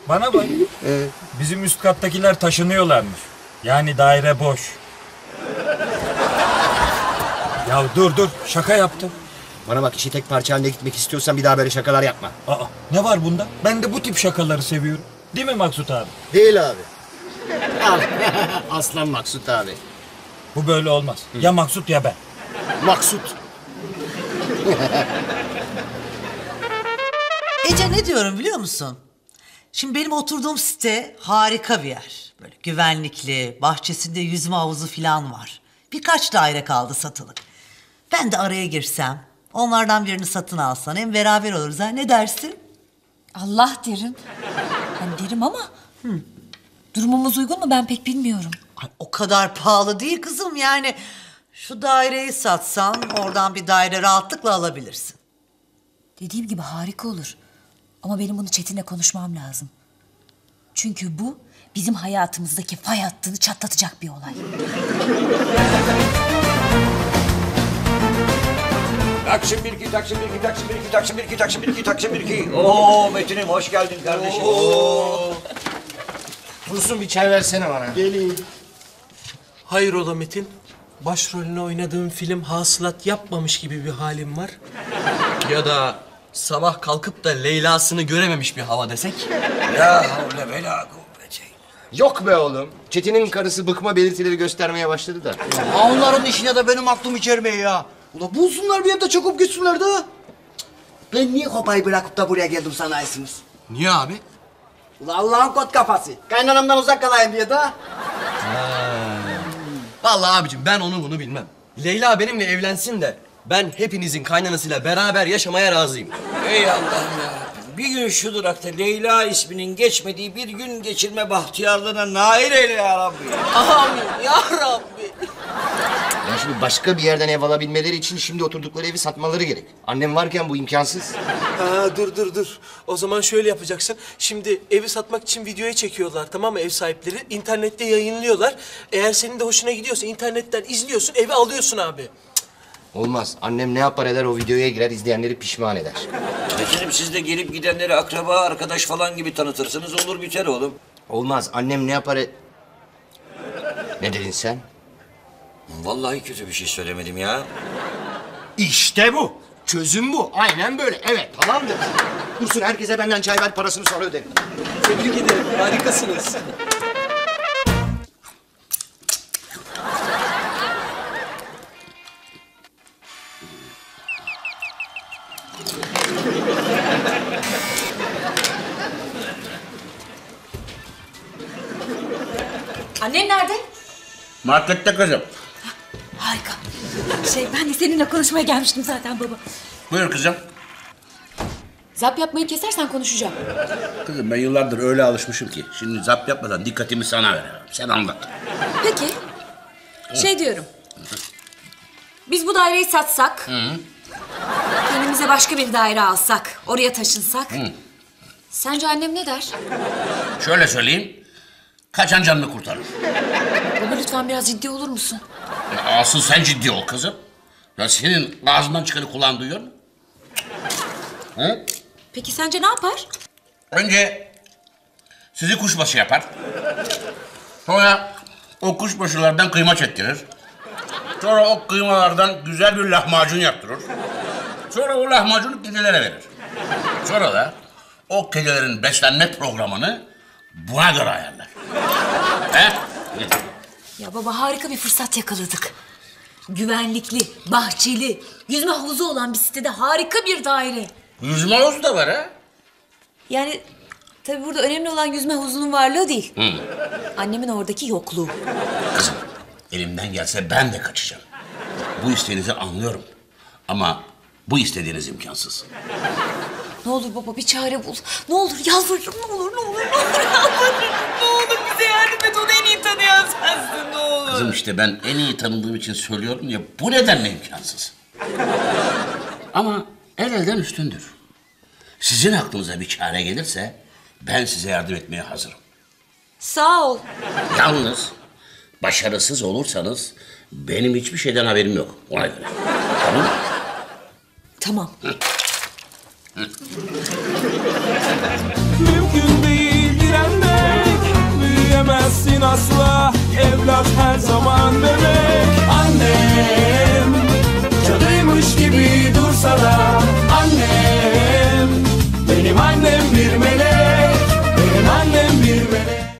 Bana bak. Bizim üst kattakiler taşınıyorlarmış. Yani daire boş. Ya dur şaka yaptım. Bana bak, işi tek parça halinde gitmek istiyorsan bir daha böyle şakalar yapma. Aa, ne var bunda? Ben de bu tip şakaları seviyorum. Değil mi Maksut abi? Değil abi. Al. Aslan Maksut abi. Bu böyle olmaz. Ya Maksut ya ben. Maksut. Ece, ne diyorum biliyor musun? Şimdi benim oturduğum site harika bir yer. Böyle güvenlikli, bahçesinde yüzme havuzu falan var. Birkaç daire kaldı satılık. Ben de araya girsem, onlardan birini satın alsan, hem beraber oluruz ha, ne dersin? Allah derim. Ben derim ama durumumuz uygun mu ben pek bilmiyorum. Ay, o kadar pahalı değil kızım, yani şu daireyi satsan oradan bir daire rahatlıkla alabilirsin. Dediğim gibi harika olur. Ama benim bunu Çetin'le konuşmam lazım. Çünkü bu bizim hayatımızdaki fay hattını çatlatacak bir olay. Taksim 1-2, Taksim 1-2, Taksim 1-2, Taksim 1-2, Taksim 1-2, Taksim 1-2. Oo Metin'im hoş geldin kardeşim. Dursun, bir çay versene bana. Geleyim. Hayrola Metin? Başrolünü oynadığım film hasılat yapmamış gibi bir halim var. Ya da sabah kalkıp da Leyla'sını görememiş bir hava desek. Ya havle ve la kuvvete. Yok be oğlum. Çetin'in karısı bıkma belirtileri göstermeye başladı da. Onların işine de benim aklım içermiyor ya. Ula bulsunlar bir yerde çakıp gitsinler de. Ben niye kopayı bırakıp da buraya geldim sanayisiniz? Niye abi? Ula Allah'ın kot kafası. Kaynanamdan uzak kalayım diye de. Vallahi abicim ben onu bunu bilmem. Leyla benimle evlensin de ben hepinizin kaynanasıyla beraber yaşamaya razıyım. Ey Allah'ım ya. Bir gün şu durakta Leyla isminin geçmediği bir gün geçirme bahtiyarlığına nail eyle ya Rabbi. Amin ya Rabbi. Ya şimdi başka bir yerden ev alabilmeleri için şimdi oturdukları evi satmaları gerek. Annem varken bu imkansız. Dur. O zaman şöyle yapacaksın. Şimdi evi satmak için videoya çekiyorlar, tamam mı, ev sahipleri? İnternette yayınlıyorlar. Eğer senin de hoşuna gidiyorsa internetten izliyorsun, evi alıyorsun abi. Olmaz. Annem ne yapar eder, o videoya girer, izleyenleri pişman eder. Metin'im siz de gelip gidenleri akraba, arkadaş falan gibi tanıtırsınız, olur biter oğlum. Olmaz. Annem ne yapar Ne dedin sen? Vallahi kötü bir şey söylemedim ya. İşte bu. Çözüm bu. Aynen böyle. Evet, tamamdır. Dursun, herkese benden çay ver, parasını sonra öderim. Tebrik ederim, harikasınız. Annen nerede? Markette kızım. Harika. Ben de seninle konuşmaya gelmiştim zaten baba. Buyur kızım. Zap yapmayı kesersen konuşacağım. Kızım ben yıllardır öyle alışmışım ki. Şimdi zap yapmadan dikkatimi sana veriyorum. Sen anlat. Peki. Diyorum. Biz bu daireyi satsak. Kendimize başka bir daire alsak. Oraya taşınsak. Sence annem ne der? Şöyle söyleyeyim. Kaçan canını kurtarır. Baba lütfen biraz ciddi olur musun? Asıl sen ciddi ol kızım. Ya senin ağzından çıkanı kulağın duyuyor mu? Hı? Peki sence ne yapar? Önce sizi kuşbaşı yapar. Sonra o kuşbaşılardan kıyma çektirir. Sonra o kıymalardan güzel bir lahmacun yaptırır. Sonra o lahmacunu kedilere verir. Sonra da o kedilerin beslenme programını buna göre ayarlar. He? Ya baba harika bir fırsat yakaladık. Güvenlikli, bahçeli, yüzme havuzu olan bir sitede harika bir daire. Yüzme havuzu da var ha. Yani tabii burada önemli olan yüzme havuzunun varlığı değil. Annemin oradaki yokluğu. Kızım, elimden gelse ben de kaçacağım. Bu isteğinizi anlıyorum. Ama bu istediğiniz imkansız. Ne olur baba bir çare bul. Ne olur yalvarırım, ne olur yalvarırım. Ne olur bize yardım et, onu en iyi tanıyan sensin, ne olur. Kızım işte ben en iyi tanıdığım için söylüyorum ya, bu nedenle imkansız. Ama el elden üstündür. Sizin aklınıza bir çare gelirse ben size yardım etmeye hazırım. Sağ ol. Yalnız başarısız olursanız benim hiçbir şeyden haberim yok. Ona göre. Tamam mı? Tamam. Mümkün değil evlat her zaman bebek. Anne